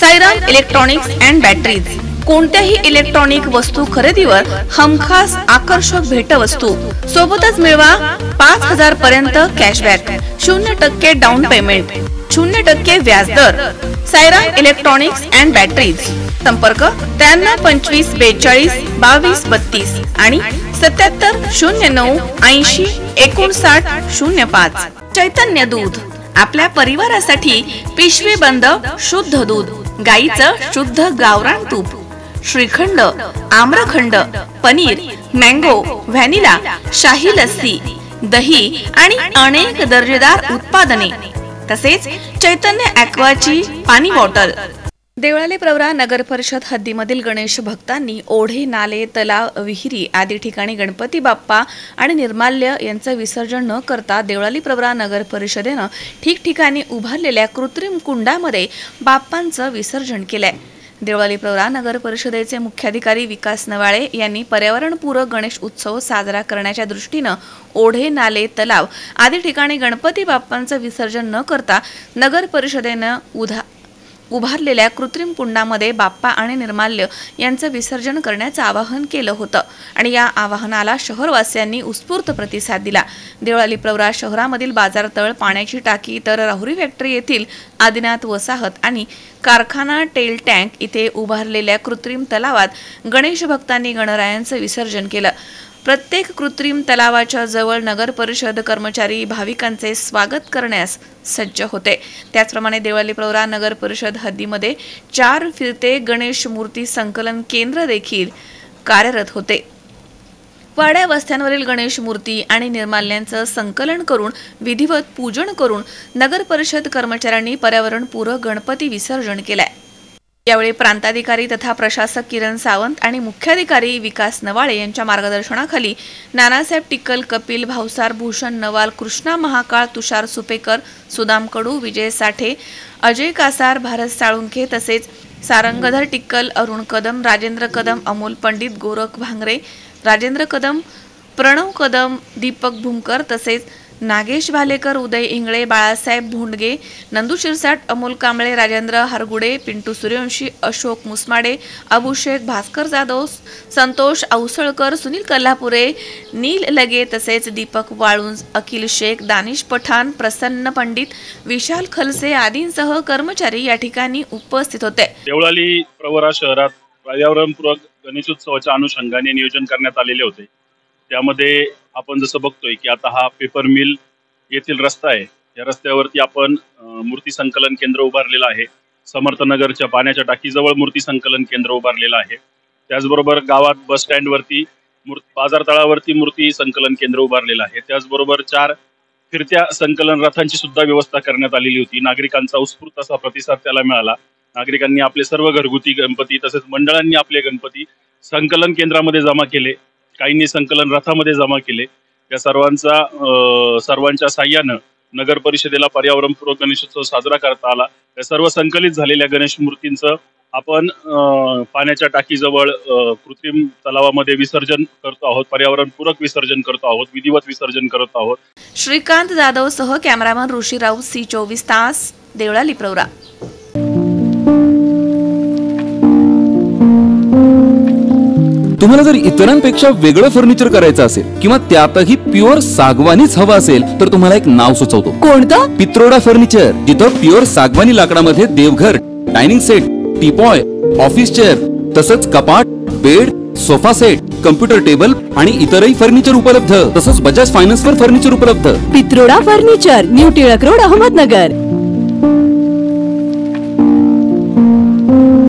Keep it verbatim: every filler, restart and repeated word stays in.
Sairam electronics and batteries कोणत्याही electronic वस्तू खरेदीवर हमखास आकर्षक भेटवस्तू सोबतच मिळवा पाच हजार पर्यंत कॅशबॅक, शून्य टक्के डाऊन पेमेंट, शून्य टक्के व्याजदर। साईराम इलेक्ट्रॉनिक्स अँड बॅटरीज, संपर्क त्र्याण्णव पंचवीस बेचाळीस बावीस बत्तीस आणि सत्याहत्तर शून्य नऊ ऐंशी एकोणसाठ शून्य पाच। चैतन्य दूध, आपल्या परिवारासाठी पिशवी बंद शुद्ध दूध, गाईचं शुद्ध गावरान तूप, श्रीखंड, आम्रखंड, पनीर, मँगो, व्हॅनिला, शाही लस्सी, दही आणि अनेक दर्जेदार उत्पादने, तसेच चैतन्य ॲक्वाची पाणी बॉटल। देवळाली प्रवरा नगर परिषद हद्दीमधील गणेश भक्तांनी ओढे, नाले, तलाव, विहिरी आदी ठिकाणी गणपती बाप्पा आणि निर्माल्य यांचं विसर्जन न करता देवळाली प्रवरा नगर परिषदेनं ठिकठिकाणी उभारलेल्या कृत्रिम कुंडामध्ये बाप्पांचं विसर्जन केलंय। देवळाली प्रवरा नगर परिषदेचे मुख्याधिकारी विकास नवाळे यांनी पर्यावरणपूरक गणेश उत्सव साजरा करण्याच्या दृष्टीनं ओढे, नाले, तलाव आदी ठिकाणी गणपती बाप्पांचं विसर्जन न करता नगर परिषदेनं उधा उभारलेल्या कृत्रिम कुंडामध्ये बाप्पा आणि निर्माल्य यांचं विसर्जन करण्याचं आवाहन केलं होतं आणि या आवाहनाला शहरवासियांनी उत्स्फूर्त प्रतिसाद दिला। देवळाली प्रवरा शहरामधील बाजारतळ, पाण्याची टाकी तर राहुरी फॅक्टरी येथील आदिनाथ वसाहत आणि कारखाना टेल टँक इथे उभारलेल्या कृत्रिम तलावात गणेश भक्तांनी गणरायांचं विसर्जन केलं। प्रत्येक कृत्रिम तलावाच्या जवळ नगर परिषद कर्मचारी भाविकांचे स्वागत करण्यास सज्ज होते। त्याचप्रमाणे देवळाली प्रवरा नगर परिषद हद्दीमध्ये चार फिरते गणेश मूर्ती संकलन केंद्र देखील कार्यरत होते। वाड्या वस्त्यांवरील गणेश मूर्ती आणि निर्माल्यांचं संकलन करून विधिवत पूजन करून नगर परिषद कर्मचाऱ्यांनी पर्यावरणपूरक गणपती विसर्जन केलंय। यावेळी प्रांताधिकारी तथा प्रशासक किरण सावंत आणि मुख्याधिकारी विकास नवाळे यांच्या मार्गदर्शनाखाली नानासाहेब टिक्कल, कपिल भावसार, भूषण नवाल, कृष्णा महाकाळ, तुषार सुपेकर, सुदाम कडू, विजय साठे, अजय कासार, भारत साळुंखे तसेच सारंगधर टिक्कल, अरुण कदम, राजेंद्र कदम, अमोल पंडित, गोरख भांगरे, राजेंद्र कदम, प्रणव कदम, दीपक भूमकर तसेच नागेश भालेकर, उदय इंगळे, बाळासाहेब भोंडगे, नंदू शिरसाट, अमोल कांबळे, राजेंद्र हरगुडे, पिंटू सूर्यवंशी, अशोक मुसमाडे, अभिषेक भास्कर जाधव, संतोष औसळकर, सुनील कल्हापुरे, नील लगे तसेच दीपक वाळुंज, अखिल शेख, दानिश पठाण, प्रसन्न पंडित, विशाल खलसे आदींसह कर्मचारी या ठिकाणी उपस्थित होते। देवळाली प्रवरा शहरात पर्यावरणपूरक गणेशोत्सवाच्या अनुषंगाने नियोजन करण्यात आलेले होते। त्यामध्ये आपण जसं बघतोय की आता हा पेपर मिल येथील रस्ता आहे, या रस्त्यावरती आपण मूर्ती संकलन केंद्र उभारलेलं आहे। समर्थनगरच्या पाण्याच्या टाकीजवळ मूर्ती संकलन केंद्र उभारलेलं आहे। त्याचबरोबर गावात बस स्टँडवरती बाजार तळावरती मूर्ती संकलन केंद्र उभारलेलं आहे। त्याचबरोबर चार फिरत्या संकलन रथांची सुद्धा व्यवस्था करण्यात आलेली होती। नागरिकांचा उत्स्फूर्त असा प्रतिसाद त्याला मिळाला। नागरिकांनी आपले सर्व घरगुती गणपती तसेच मंडळांनी आपले गणपती संकलन केंद्रामध्ये जमा केले, काहींनी संकलन रथामध्ये जमा केले। या सर्वांचा सर्वांच्या साह्यानं नगर परिषदेला पर्यावरणपूरक गणेशोत्सव साजरा करता आला। या सर्व संकलित झालेल्या गणेश मूर्तींचं आपण पाण्याच्या टाकीजवळ कृत्रिम तलावामध्ये विसर्जन करतो आहोत, पर्यावरणपूरक विसर्जन करतो आहोत, विधिवत विसर्जन करत आहोत। श्रीकांत जाधव सह कॅमेरामन ऋषी राऊत, सी चोवीस तास, देवळाली प्रवरा। तुम्हाला जर इतरांपेक्षा वेगळं फर्निचर करायचं असेल किंवा त्यातही प्युअर सागवानीच हवं असेल तर तुम्हाला एक नाव सुचवतो। कोणतं? पित्रोडा फर्निचर, जिथं प्युअर सागवानी लाकडामध्ये देवघर, dining set, teapoy, office chair तसंच कपाट, bed, sofa set, computer table आणि इतरही फर्निचर उपलब्ध, तसंच बजाज फायनान्स वर फर्निचर उपलब्ध। Pitroda furniture, new Tilak road, Ahmednagar.